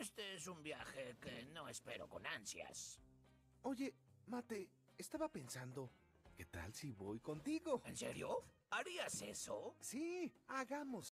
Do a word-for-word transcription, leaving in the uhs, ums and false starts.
Este es un viaje que no espero con ansias. Oye, Mate, estaba pensando, ¿qué tal si voy contigo? ¿En serio? ¿Harías eso? Sí, hagamos